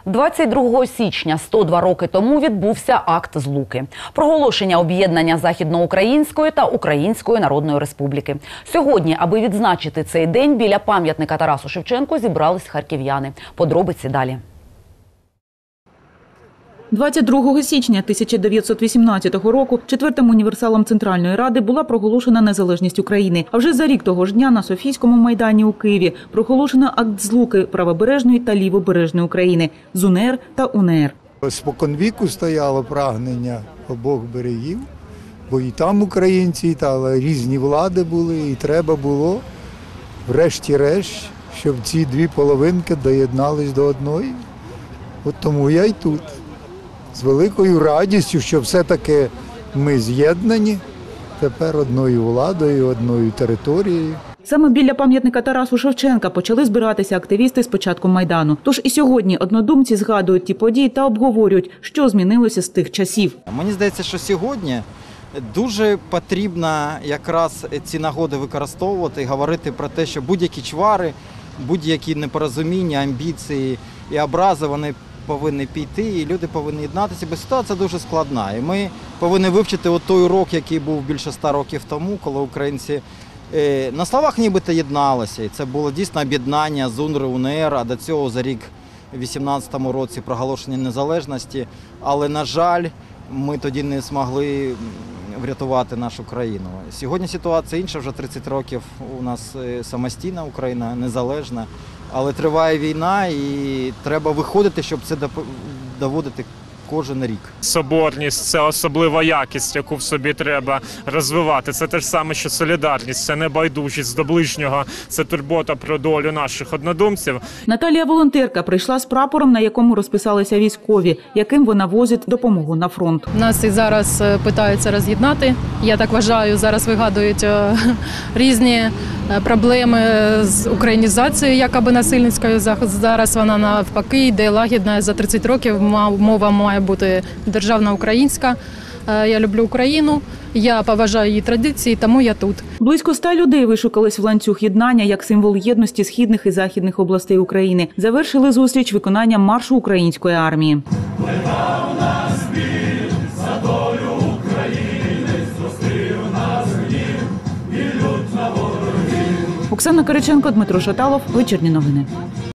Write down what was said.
22 січня 102 роки тому відбувся акт Злуки – проголошення об'єднання Західноукраїнської та Української Народної Республіки. Сьогодні, аби відзначити цей день, біля пам'ятника Тарасу Шевченку зібрались харків'яни. Подробиці далі. 22 січня 1918 року четвертим універсалом Центральної Ради була проголошена незалежність України. А вже за рік того ж дня на Софійському майдані у Києві проголошено акт Злуки правобережної та лівобережної України з УНР та УНР. Споконвіку стояло прагнення обох берегів, бо і там українці, і там різні влади були, і треба було врешті-решт, щоб ці дві половинки доєднались до одної. От тому я й тут. З великою радістю, що все-таки ми з'єднані тепер одною владою, одною територією. Саме біля пам'ятника Тарасу Шевченка почали збиратися активісти з початку Майдану. Тож і сьогодні однодумці згадують ті події та обговорюють, що змінилося з тих часів. Мені здається, що сьогодні дуже потрібно якраз ці нагоди використовувати і говорити про те, що будь-які чвари, будь-які непорозуміння, амбіції і образи, вони повинні піти, і люди повинні єднатися, бо ситуація дуже складна. І ми повинні вивчити той урок, який був більше 100 років тому, коли українці на словах нібито єдналися. І це було дійсно об'єднання з УНР, УНР, а до цього за рік у 18-му році проголошення незалежності. Але, на жаль, ми тоді не змогли врятувати нашу країну. Сьогодні ситуація інша, вже 30 років у нас самостійна Україна, незалежна. Але триває війна і треба виходити, щоб це доводити кожен рік. Соборність – це особлива якість, яку в собі треба розвивати. Це те ж саме, що солідарність, це небайдужість до ближнього, це турбота про долю наших однодумців. Наталія волонтерка прийшла з прапором, на якому розписалися військові, яким вона возить допомогу на фронт. Нас і зараз питаються роз'єднати. Я так вважаю, зараз вигадують різні проблеми з українізацією, якоби насильницькою. Зараз вона навпаки йде лагідна. За 30 років мова має бути державна українська. Я люблю Україну, я поважаю її традиції, тому я тут. Близько 100 людей вишукались в ланцюг єднання як символ єдності східних і західних областей України. Завершили зустріч виконанням маршу української армії. Оксана Кириченко, Дмитро Шаталов. Вечірні новини.